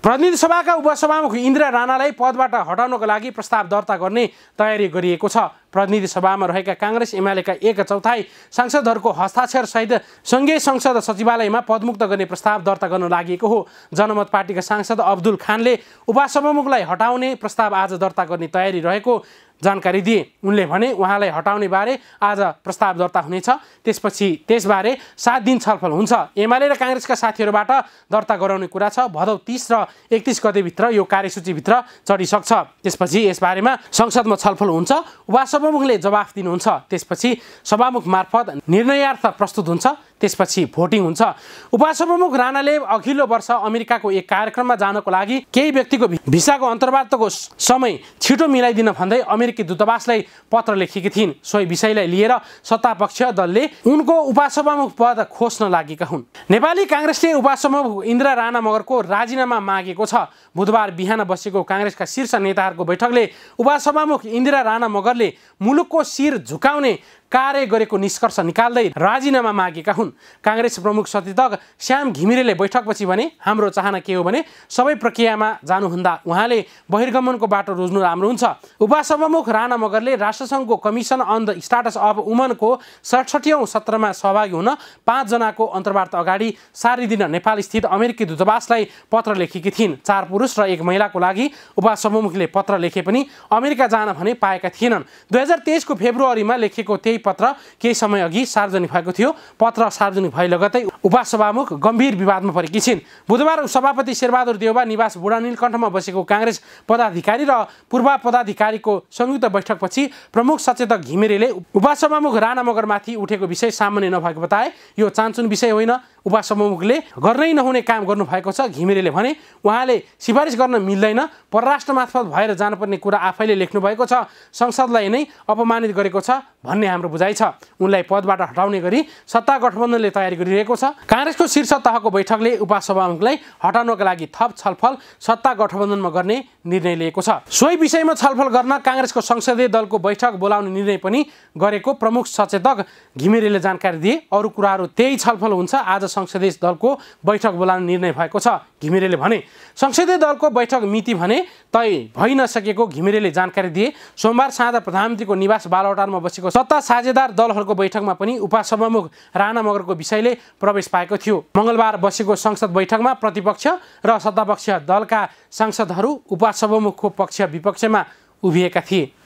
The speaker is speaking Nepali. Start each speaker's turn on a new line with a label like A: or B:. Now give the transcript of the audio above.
A: प्रतिनिधि सभाका उपसभामुख इन्दिरा राणालाई पदबाट हटाउनको लागि प्रस्ताव दर्ता गर्ने तयारी गरिएको छ। प्रतिनिधि सभामा रहेका कांग्रेस एमालेका 1/4 सांसदहरूको हस्ताक्षरसहित संघीय संसद सचिवालयमा पदमुक्त गर्ने प्रस्ताव दर्ता गर्न लागेको हो। जनमत पार्टीका सांसद अब्दुल खानले उपसभामुखलाई हटाउने प्रस्ताव आज दर्ता गर्ने तयारी रहेको जानकारी दिए। उनले भने उहाँलाई हटाउने बारे आज प्रस्ताव दर्ता हुनेछ, त्यसपछि त्यसबारे 7 दिन छलफल हुन्छ। एमाले र कांग्रेसका साथीहरूबाट दर्ता गराउने कुरा छ। भदौ 30 र 31 गतेभित्र यो कार्यसूचीभित्र चढिसक्छ। त्यसपछि यसबारेमा संसदमा छलफल हुन्छ, उपसभामुखले जवाफ दिनुहुन्छ, त्यसपछि सभामुख मार्फत निर्णयार्थ प्रस्तुत हुन्छ, त्यसपछि भोटिङ हुन्छ। उपसभामुख राणाले अघिल्लो वर्ष अमेरिकाको एक कार्यक्रममा जानको लागि केही व्यक्तिको भिसाको अन्तर्वार्ताको समय छिटो मिलाइदिन भन्दै अमेरिकी दूतावासलाई पत्र लेखेकी थिइन्। सोही विषयलाई लिएर सत्तापक्षीय दलले उनको उपसभामुख पद खोज्न लागेका हुन्। नेपाली कांग्रेसले उपसभामुख इन्दिरा राणा मगरको राजीनामा मागेको छ। बुधबार बिहान बसेको कांग्रेसका शीर्ष नेताहरूको बैठकले उपसभामुख इन्दिरा राणा मगरले मुलुकको शिर झुकाउने कार्य गरेको निष्कर्ष निकाल्दै राजीनामा मागेका हुन्। कांग्रेस प्रमुख सचेतक श्याम घिमिरेले बैठकपछि भने हाम्रो चाहना के हो भने सबै प्रक्रियामा जानुहुँदा उहाँले बहिर्गमनको बाटो रोज्नु राम्रो हुन्छ। उपसभामुख राणा मगरले राष्ट्रसङ्घको commission on the status of वुमनको 67औं सत्रमा सहभागी हुन 5 जनाको अन्तर्वार्ता अगाडि सारिदिन नेपाल स्थित अमेरिकी दूतावासलाई पत्र लेखेकी थिइन्। 4 पुरुष र 1 महिलाको लागि उपसभामुखले पत्र लेखे पनि अमेरिका जान भने पाएका थिएनन्। 2023 को फेब्रुअरीमा लेखेको त्यही पत्र केही समय अघि सार्वजनिक भएको थियो। पत्र सार्वजनिक भए लगतै उपसभामुख गम्भीर विवादमा परेकी छिन्। बुधबार सभापति शेरबहादुर देउवा निवास बुढानीलकण्ठमा बसेको कांग्रेस पदाधिकारी र पूर्व पदाधिकारीको संयुक्त बैठकपछि प्रमुख सचेतक घिमिरेले उपसभामुख राणा मगरमाथि उठेको विषय सामान्य नभएको बताए। यो चान्चुन विषय होइन, उपसभामुखले गर्नै नहुने काम गर्नुभएको छ। घिमिरेले भने उहाँले सिफारिस गर्न मिल्दैन, परराष्ट्र मार्फत भएर जानुपर्ने कुरा आफैले लेख्नु भएको छ, संसदलाई नै अपमानित गरेको छ भन्ने हाम्रो बुझाइ छ। उनलाई पदबाट हटाउने गरी सत्ता गठबन्धनले तयारी गरिरहेको छ। कांग्रेसको शीर्ष तहको बैठकले उपसभामुखलाई हटाउनका लागि थप छलफल सत्ता गठबन्धनमा गर्ने निर्णय लिएको छ। सोही विषयमा छलफल गर्न कांग्रेसको संसदीय दलको बैठक बोलाउने निर्णय पनि गरेको प्रमुख सचेतक घिमिरेले जानकारी दिए। अरू कुराहरू त्यही छलफल हुन्छ। आज संसदीय दलको बैठक बोलाउने निर्णय भएको छ। घिमिरेले भने संसदीय दलको बैठक मिति भने तय भइ नसकेको घिमिरेले जानकारी दिए। सोमबार साँझ प्रधानमन्त्रीको निवास बालुवाटारमा बसेको सत्ता साझेदार दलहरूको बैठकमा पनि उपसभामुख राणा मगरको विषयले प्रवेश पाएको थियो। मंगलबार बसेको संसद बैठकमा प्रतिपक्ष र सत्तापक्ष दलका सांसदहरू उपसभामुखको पक्ष विपक्षमा उभिएका थिए।